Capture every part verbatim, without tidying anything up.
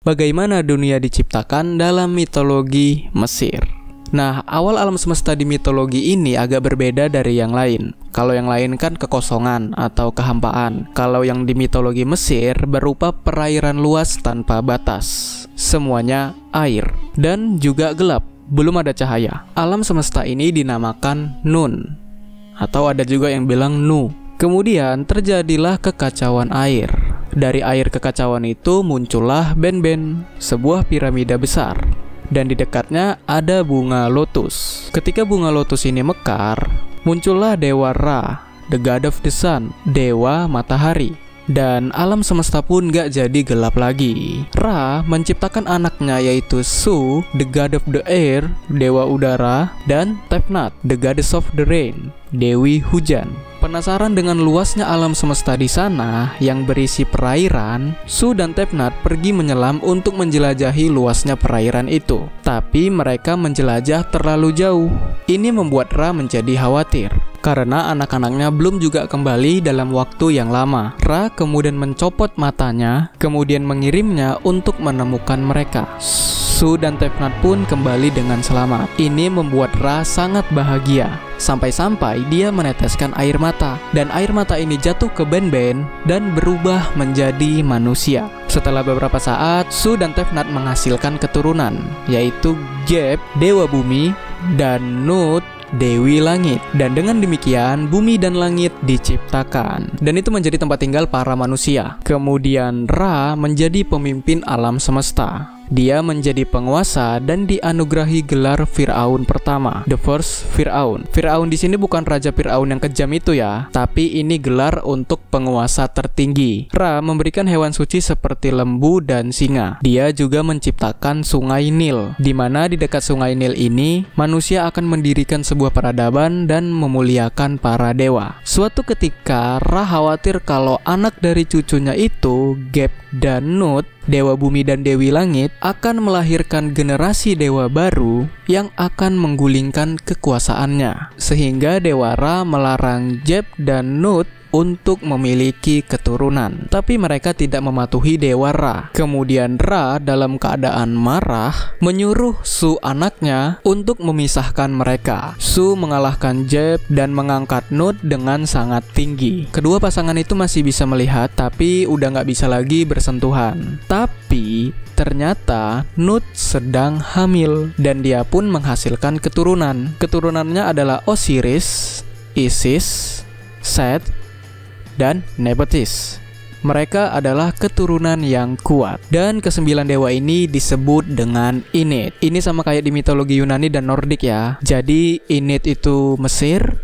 bagaimana dunia diciptakan dalam mitologi Mesir. Nah, awal alam semesta di mitologi ini agak berbeda dari yang lain. Kalau yang lain kan kekosongan atau kehampaan. Kalau yang di mitologi Mesir berupa perairan luas tanpa batas. Semuanya air dan juga gelap, belum ada cahaya. Alam semesta ini dinamakan Nun, atau ada juga yang bilang Nu. Kemudian terjadilah kekacauan air. Dari air kekacauan itu muncullah Ben-Ben, sebuah piramida besar. Dan di dekatnya ada bunga lotus. Ketika bunga lotus ini mekar, muncullah Dewa Ra, the god of the sun, dewa matahari. Dan alam semesta pun gak jadi gelap lagi. Ra menciptakan anaknya yaitu Su, the god of the air, dewa udara, dan Tefnut, the goddess of the rain, dewi hujan. Penasaran dengan luasnya alam semesta di sana yang berisi perairan, Su dan Tefnut pergi menyelam untuk menjelajahi luasnya perairan itu. Tapi mereka menjelajah terlalu jauh. Ini membuat Ra menjadi khawatir karena anak-anaknya belum juga kembali dalam waktu yang lama. Ra kemudian mencopot matanya, kemudian mengirimnya untuk menemukan mereka. Su dan Tefnut pun kembali dengan selamat. Ini membuat Ra sangat bahagia. Sampai-sampai dia meneteskan air mata. Dan air mata ini jatuh ke Ben-Ben dan berubah menjadi manusia. Setelah beberapa saat, Su dan Tefnut menghasilkan keturunan, yaitu Geb, dewa bumi, dan Nut, dewi langit. Dan dengan demikian bumi dan langit diciptakan, dan itu menjadi tempat tinggal para manusia. Kemudian Ra menjadi pemimpin alam semesta. Dia menjadi penguasa dan dianugerahi gelar Firaun pertama, the first Firaun. Firaun di sini bukan raja Firaun yang kejam itu ya, tapi ini gelar untuk penguasa tertinggi. Ra memberikan hewan suci seperti lembu dan singa. Dia juga menciptakan sungai Nil, di mana di dekat sungai Nil ini manusia akan mendirikan sebuah peradaban dan memuliakan para dewa. Suatu ketika Ra khawatir kalau anak dari cucunya itu, Geb dan Nut, dewa bumi dan dewi langit, akan melahirkan generasi dewa baru yang akan menggulingkan kekuasaannya. Sehingga Dewa Ra melarang Geb dan Nut untuk memiliki keturunan. Tapi mereka tidak mematuhi Dewa Ra. Kemudian Ra dalam keadaan marah menyuruh Su anaknya untuk memisahkan mereka. Su mengalahkan Geb dan mengangkat Nut dengan sangat tinggi. Kedua pasangan itu masih bisa melihat, tapi udah gak bisa lagi bersentuhan. Tapi ternyata Nut sedang hamil dan dia pun menghasilkan keturunan. Keturunannya adalah Osiris, Isis, Set, dan Nephthys. Mereka adalah keturunan yang kuat. Dan kesembilan dewa ini disebut dengan Ennead. Ini sama kayak di mitologi Yunani dan Nordik ya. Jadi Ennead itu Mesir,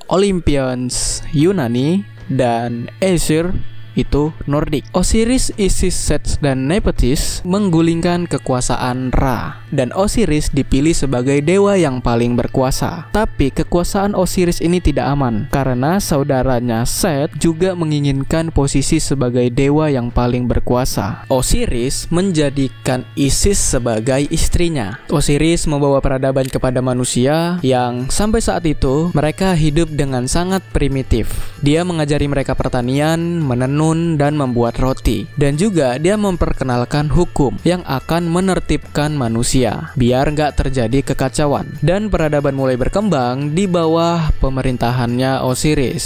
Olympians Yunani, dan Aesir itu Nordik. Osiris, Isis, Set, dan Nephthys menggulingkan kekuasaan Ra, dan Osiris dipilih sebagai dewa yang paling berkuasa. Tapi kekuasaan Osiris ini tidak aman karena saudaranya Set juga menginginkan posisi sebagai dewa yang paling berkuasa. Osiris menjadikan Isis sebagai istrinya. Osiris membawa peradaban kepada manusia yang sampai saat itu mereka hidup dengan sangat primitif. Dia mengajari mereka pertanian, menenun, dan membuat roti. Dan juga dia memperkenalkan hukum yang akan menertibkan manusia biar nggak terjadi kekacauan. Dan peradaban mulai berkembang di bawah pemerintahannya Osiris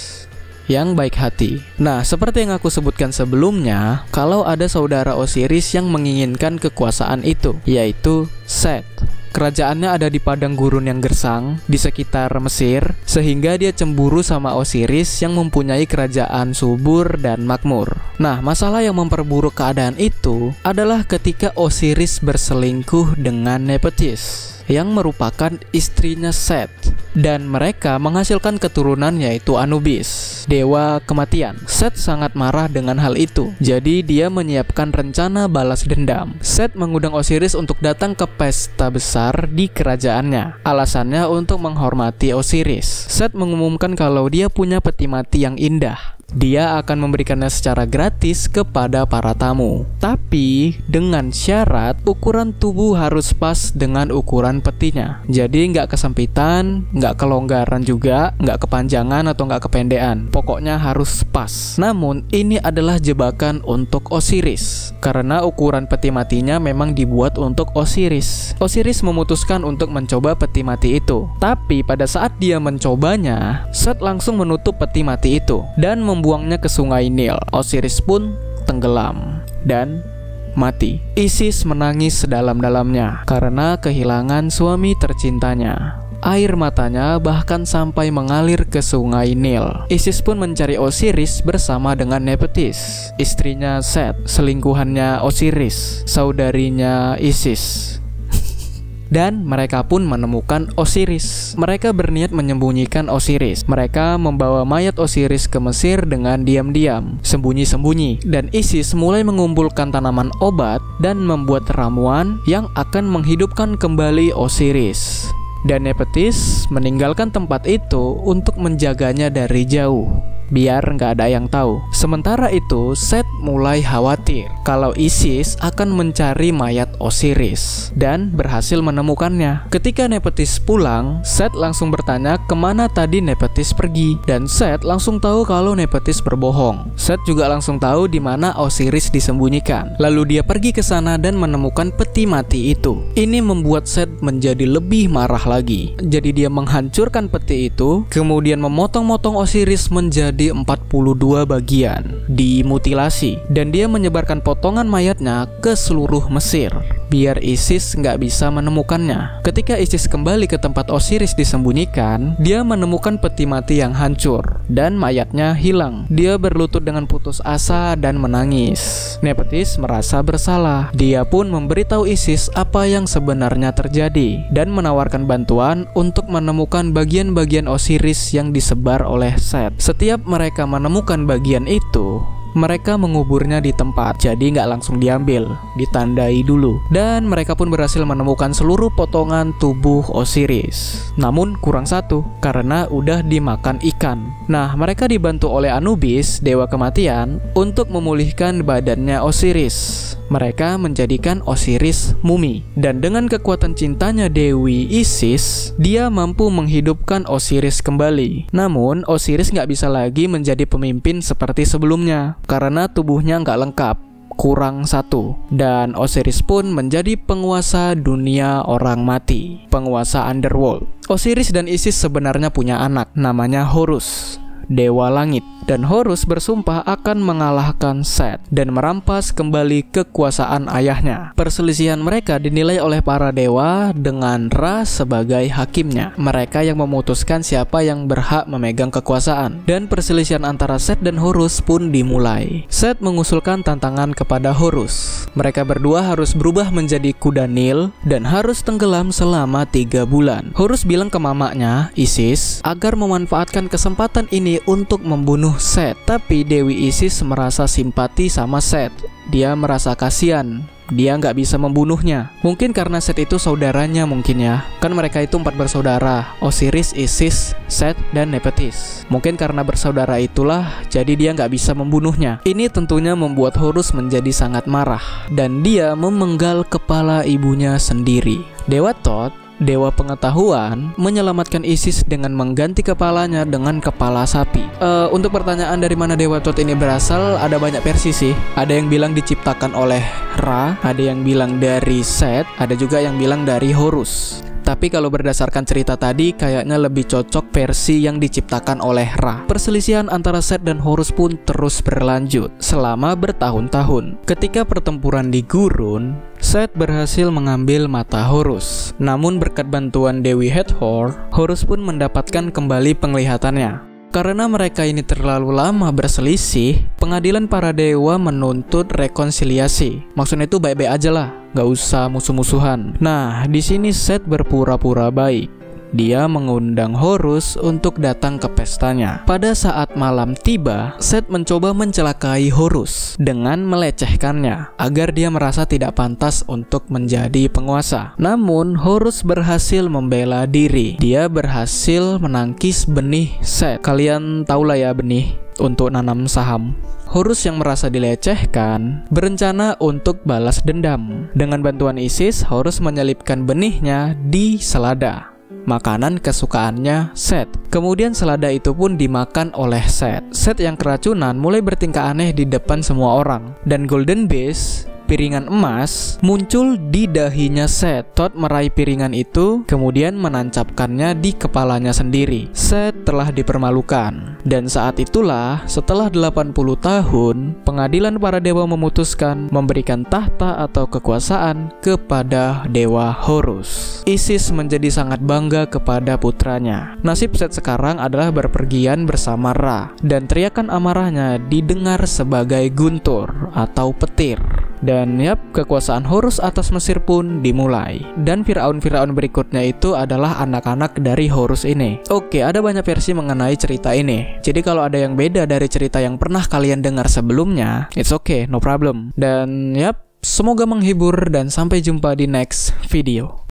yang baik hati. Nah, seperti yang aku sebutkan sebelumnya, kalau ada saudara Osiris yang menginginkan kekuasaan itu, yaitu Set. Kerajaannya ada di padang gurun yang gersang di sekitar Mesir, sehingga dia cemburu sama Osiris yang mempunyai kerajaan subur dan makmur. Nah, masalah yang memperburuk keadaan itu adalah ketika Osiris berselingkuh dengan Nephthys yang merupakan istrinya Set, dan mereka menghasilkan keturunan yaitu Anubis, dewa kematian. Set sangat marah dengan hal itu, jadi dia menyiapkan rencana balas dendam. Set mengundang Osiris untuk datang ke pesta besar di kerajaannya. Alasannya untuk menghormati Osiris. Set mengumumkan kalau dia punya peti mati yang indah. Dia akan memberikannya secara gratis kepada para tamu. Tapi dengan syarat ukuran tubuh harus pas dengan ukuran petinya. Jadi nggak kesempitan, nggak kelonggaran juga, nggak kepanjangan atau nggak kependean. Pokoknya harus pas. Namun ini adalah jebakan untuk Osiris, karena ukuran peti matinya memang dibuat untuk Osiris. Osiris memutuskan untuk mencoba peti mati itu. Tapi pada saat dia mencobanya, Set langsung menutup peti mati itu dan membuangnya ke sungai Nil. Osiris pun tenggelam dan mati. Isis menangis sedalam-dalamnya karena kehilangan suami tercintanya. Air matanya bahkan sampai mengalir ke sungai Nil. Isis pun mencari Osiris bersama dengan Nephthys, istrinya Set, selingkuhannya Osiris, saudarinya Isis. Dan mereka pun menemukan Osiris. Mereka berniat menyembunyikan Osiris. Mereka membawa mayat Osiris ke Mesir dengan diam-diam, sembunyi-sembunyi. Dan Isis mulai mengumpulkan tanaman obat dan membuat ramuan yang akan menghidupkan kembali Osiris. Dan Nephthys meninggalkan tempat itu untuk menjaganya dari jauh, biar nggak ada yang tahu. Sementara itu, Set mulai khawatir kalau Isis akan mencari mayat Osiris dan berhasil menemukannya. Ketika Nephthys pulang, Set langsung bertanya kemana tadi Nephthys pergi, dan Set langsung tahu kalau Nephthys berbohong. Set juga langsung tahu di mana Osiris disembunyikan. Lalu dia pergi ke sana dan menemukan peti mati itu. Ini membuat Set menjadi lebih marah lagi. Jadi dia menghancurkan peti itu, kemudian memotong-motong Osiris menjadi di empat puluh dua bagian, dimutilasi, dan dia menyebarkan potongan mayatnya ke seluruh Mesir biar Isis nggak bisa menemukannya. Ketika Isis kembali ke tempat Osiris disembunyikan, dia menemukan peti mati yang hancur dan mayatnya hilang. Dia berlutut dengan putus asa dan menangis. Nephthys merasa bersalah. Dia pun memberitahu Isis apa yang sebenarnya terjadi dan menawarkan bantuan untuk menemukan bagian-bagian Osiris yang disebar oleh Set. Setiap mereka menemukan bagian itu, mereka menguburnya di tempat, jadi nggak langsung diambil, ditandai dulu. Dan mereka pun berhasil menemukan seluruh potongan tubuh Osiris. Namun kurang satu, karena udah dimakan ikan. Nah, mereka dibantu oleh Anubis, dewa kematian, untuk memulihkan badannya Osiris. Mereka menjadikan Osiris mumi. Dan dengan kekuatan cintanya Dewi Isis, dia mampu menghidupkan Osiris kembali. Namun, Osiris nggak bisa lagi menjadi pemimpin seperti sebelumnya, karena tubuhnya nggak lengkap, kurang satu. Dan Osiris pun menjadi penguasa dunia orang mati, penguasa underworld. Osiris dan Isis sebenarnya punya anak, namanya Horus, dewa langit. Dan Horus bersumpah akan mengalahkan Set dan merampas kembali kekuasaan ayahnya. Perselisihan mereka dinilai oleh para dewa dengan Ra sebagai hakimnya. Mereka yang memutuskan siapa yang berhak memegang kekuasaan. Dan perselisihan antara Set dan Horus pun dimulai. Set mengusulkan tantangan kepada Horus. Mereka berdua harus berubah menjadi kuda Nil dan harus tenggelam selama tiga bulan. Horus bilang ke mamanya, Isis, agar memanfaatkan kesempatan ini untuk membunuh Set. Tapi Dewi Isis merasa simpati sama Set. Dia merasa kasihan, dia nggak bisa membunuhnya. Mungkin karena Set itu saudaranya mungkin ya. Kan mereka itu empat bersaudara, Osiris, Isis, Set, dan Nephthys. Mungkin karena bersaudara itulah, jadi dia nggak bisa membunuhnya. Ini tentunya membuat Horus menjadi sangat marah, dan dia memenggal kepala ibunya sendiri. Dewa Thoth, dewa pengetahuan, menyelamatkan Isis dengan mengganti kepalanya dengan kepala sapi. Uh, untuk pertanyaan dari mana dewa Thoth ini berasal, ada banyak versi sih. Ada yang bilang diciptakan oleh Ra, ada yang bilang dari Set, ada juga yang bilang dari Horus. Tapi kalau berdasarkan cerita tadi, kayaknya lebih cocok versi yang diciptakan oleh Ra. Perselisihan antara Set dan Horus pun terus berlanjut selama bertahun-tahun. Ketika pertempuran di gurun, Set berhasil mengambil mata Horus. Namun berkat bantuan Dewi Hathor, Horus pun mendapatkan kembali penglihatannya. Karena mereka ini terlalu lama berselisih, pengadilan para dewa menuntut rekonsiliasi. Maksudnya itu baik-baik aja lah, gak usah musuh-musuhan. Nah, di sini Set berpura-pura baik. Dia mengundang Horus untuk datang ke pestanya. Pada saat malam tiba, Set mencoba mencelakai Horus dengan melecehkannya agar dia merasa tidak pantas untuk menjadi penguasa. Namun Horus berhasil membela diri. Dia berhasil menangkis benih Set. Kalian tahulah ya, benih untuk nanam saham. Horus yang merasa dilecehkan berencana untuk balas dendam. Dengan bantuan Isis, Horus menyelipkan benihnya di selada, makanan kesukaannya Set. Kemudian selada itu pun dimakan oleh Set. Set yang keracunan mulai bertingkah aneh di depan semua orang. Dan Golden Beast, piringan emas, muncul di dahinya Set. Thoth meraih piringan itu, kemudian menancapkannya di kepalanya sendiri. Set telah dipermalukan. Dan saat itulah, setelah delapan puluh tahun, pengadilan para dewa memutuskan memberikan tahta atau kekuasaan kepada dewa Horus. Isis menjadi sangat bangga kepada putranya. Nasib Set sekarang adalah berpergian bersama Ra, dan teriakan amarahnya didengar sebagai guntur atau petir. Dan yap, kekuasaan Horus atas Mesir pun dimulai. Dan Firaun-Firaun berikutnya itu adalah anak-anak dari Horus ini. Oke, ada banyak versi mengenai cerita ini. Jadi kalau ada yang beda dari cerita yang pernah kalian dengar sebelumnya, it's okay, no problem. Dan yap, semoga menghibur dan sampai jumpa di next video.